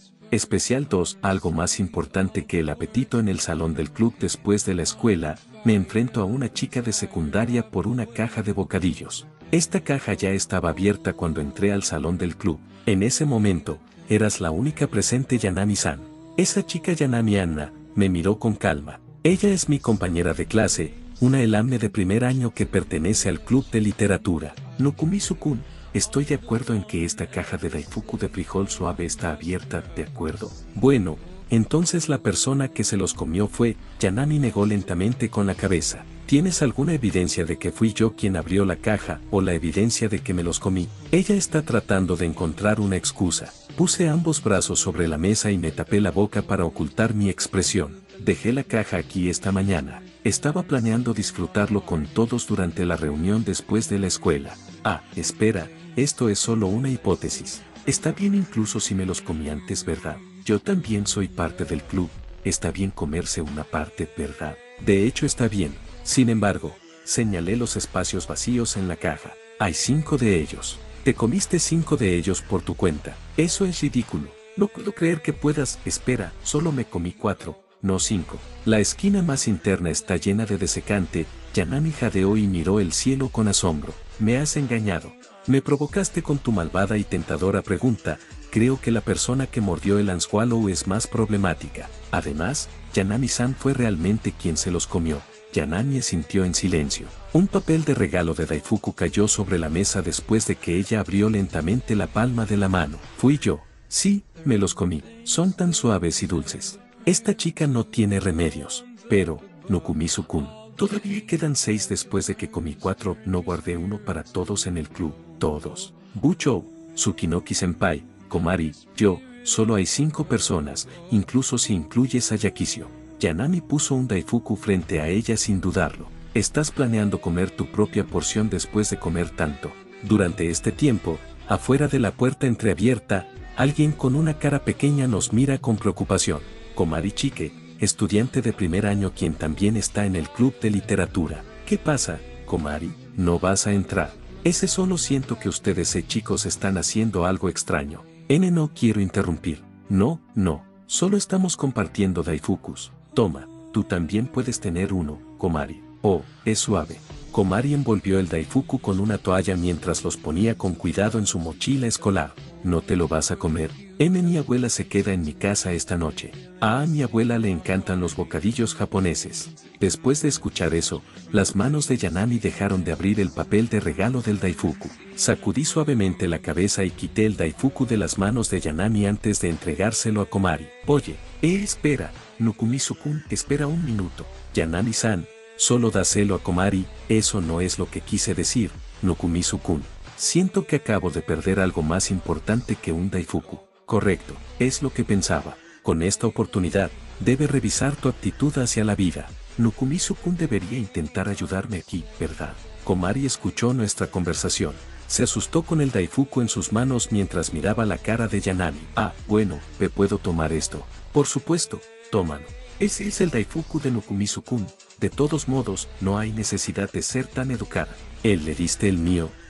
Especial 2. Algo más importante que el apetito en el salón del club después de la escuela, me enfrento a una chica de secundaria por una caja de bocadillos. Esta caja ya estaba abierta cuando entré al salón del club. En ese momento, eras la única presente Yanami-san. Esa chica Yanami Anna, me miró con calma. Ella es mi compañera de clase, una alumna de primer año que pertenece al club de literatura. Nokumizu-kun, estoy de acuerdo en que esta caja de daifuku de frijol suave está abierta, ¿de acuerdo? Bueno, entonces la persona que se los comió fue, Yanami negó lentamente con la cabeza. ¿Tienes alguna evidencia de que fui yo quien abrió la caja o la evidencia de que me los comí? Ella está tratando de encontrar una excusa. Puse ambos brazos sobre la mesa y me tapé la boca para ocultar mi expresión. Dejé la caja aquí esta mañana. Estaba planeando disfrutarlo con todos durante la reunión después de la escuela. Ah, espera, esto es solo una hipótesis. Está bien incluso si me los comí antes, ¿verdad? Yo también soy parte del club. Está bien comerse una parte, ¿verdad? De hecho está bien. Sin embargo, señalé los espacios vacíos en la caja. Hay 5 de ellos. Te comiste 5 de ellos por tu cuenta. Eso es ridículo. No puedo creer que puedas. Espera, solo me comí 4, no 5. La esquina más interna está llena de desecante. Yanami jadeó y miró el cielo con asombro. Me has engañado. Me provocaste con tu malvada y tentadora pregunta. Creo que la persona que mordió el anzuelo es más problemática. Además, Yanami-san fue realmente quien se los comió. Yanami asintió en silencio. Un papel de regalo de daifuku cayó sobre la mesa después de que ella abrió lentamente la palma de la mano. Fui yo. Sí, me los comí. Son tan suaves y dulces. Esta chica no tiene remedios. Pero, Nokumizu-kun, todavía quedan 6 después de que comí 4. No guardé uno para todos en el club. Todos. Buchou, Tsukinoki-senpai, Komari, yo, solo hay 5 personas, incluso si incluyes a Yakisio. Yanami puso un daifuku frente a ella sin dudarlo. Estás planeando comer tu propia porción después de comer tanto. Durante este tiempo, afuera de la puerta entreabierta, alguien con una cara pequeña nos mira con preocupación. Komari Chike, estudiante de primer año quien también está en el club de literatura. ¿Qué pasa, Komari? ¿No vas a entrar? Ese solo siento que ustedes chicos están haciendo algo extraño. No quiero interrumpir. No, solo estamos compartiendo daifukus. Toma, tú también puedes tener uno, Komari. Oh, es suave. Komari envolvió el daifuku con una toalla mientras los ponía con cuidado en su mochila escolar. ¿No te lo vas a comer? Mi abuela se queda en mi casa esta noche. A mi abuela le encantan los bocadillos japoneses. Después de escuchar eso, las manos de Yanami dejaron de abrir el papel de regalo del daifuku. Sacudí suavemente la cabeza y quité el daifuku de las manos de Yanami antes de entregárselo a Komari. Oye, espera, Nokumizu-kun, espera un minuto. Yanami-san, solo dáselo a Komari, eso no es lo que quise decir, Nokumizu-kun. Siento que acabo de perder algo más importante que un daifuku. Correcto, es lo que pensaba. Con esta oportunidad, debe revisar tu actitud hacia la vida. Nokumizu-kun debería intentar ayudarme aquí, ¿verdad? Komari escuchó nuestra conversación. Se asustó con el daifuku en sus manos mientras miraba la cara de Yanami. Ah, bueno, ¿puedo tomar esto? Por supuesto, tómalo. Ese es el daifuku de Nokumizu-kun. De todos modos, no hay necesidad de ser tan educada. ¿Le diste el mío?